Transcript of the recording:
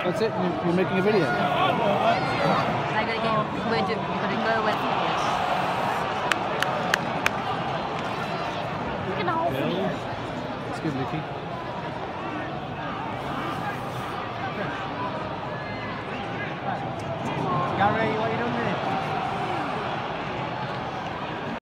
That's it? You're making a video? I gotta get, we're gonna go with this. Look at the whole thing. It's good, Lucky. Gary, what are you doing there?